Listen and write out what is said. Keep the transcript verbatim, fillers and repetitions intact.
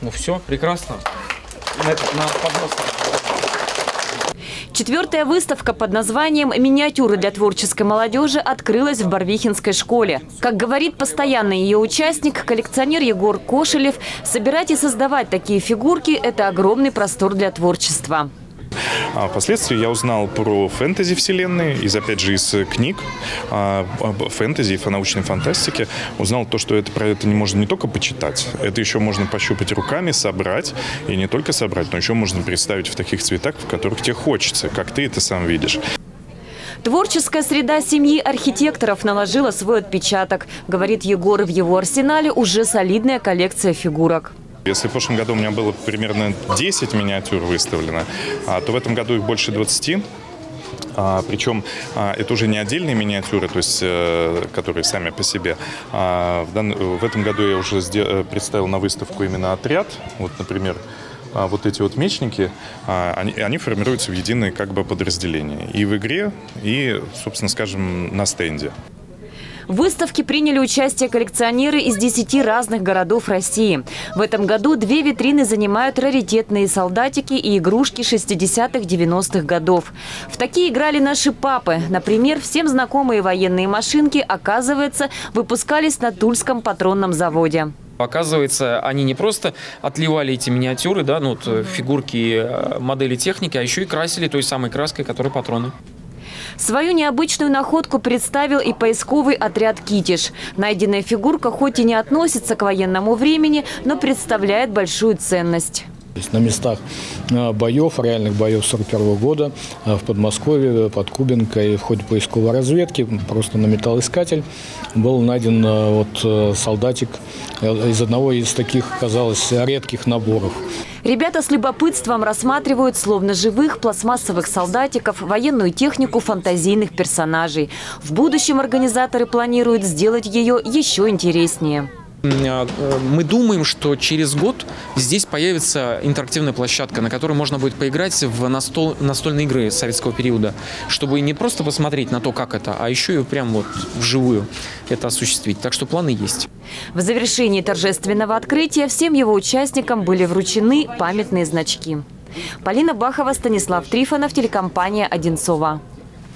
Ну все, прекрасно. На, на поднос. Четвертая выставка под названием «Миниатюры для творческой молодежи» открылась в Барвихинской школе. Как говорит постоянный ее участник, коллекционер Егор Кошелев, собирать и создавать такие фигурки – это огромный простор для творчества. Впоследствии я узнал про фэнтези-вселенные, из, опять же, из книг об фэнтези и научной фантастике. Узнал то, что это, про это можно не только почитать, это еще можно пощупать руками, собрать. И не только собрать, но еще можно представить в таких цветах, в которых тебе хочется, как ты это сам видишь. Творческая среда семьи архитекторов наложила свой отпечаток. Говорит Егор, в его арсенале уже солидная коллекция фигурок. Если в прошлом году у меня было примерно десять миниатюр выставлено, то в этом году их больше двадцати. Причем это уже не отдельные миниатюры, то есть, которые сами по себе. В этом году я уже представил на выставку именно отряд. Вот, например, вот эти вот мечники, они, они формируются в единое как бы подразделение. И в игре, и, собственно скажем, на стенде. В выставке приняли участие коллекционеры из десяти разных городов России. В этом году две витрины занимают раритетные солдатики и игрушки шестидесятых-девяностых годов. В такие играли наши папы. Например, всем знакомые военные машинки, оказывается, выпускались на Тульском патронном заводе. Оказывается, они не просто отливали эти миниатюры, да, ну, вот, фигурки, модели техники, а еще и красили той самой краской, которая патроны. Свою необычную находку представил и поисковый отряд «Китиш». Найденная фигурка хоть и не относится к военному времени, но представляет большую ценность. На местах боев, реальных боев сорок первого года в Подмосковье, под Кубинкой в ходе поисковой разведки, просто на металлоискатель был найден вот солдатик из одного из таких, казалось, редких наборов. Ребята с любопытством рассматривают словно живых пластмассовых солдатиков, военную технику фантазийных персонажей. В будущем организаторы планируют сделать ее еще интереснее. Мы думаем, что через год здесь появится интерактивная площадка, на которой можно будет поиграть в настол, настольные игры советского периода, чтобы не просто посмотреть на то, как это, а еще и прям вот вживую это осуществить. Так что планы есть. В завершении торжественного открытия всем его участникам были вручены памятные значки. Полина Бахова, Станислав Трифонов, телекомпания «Одинцова».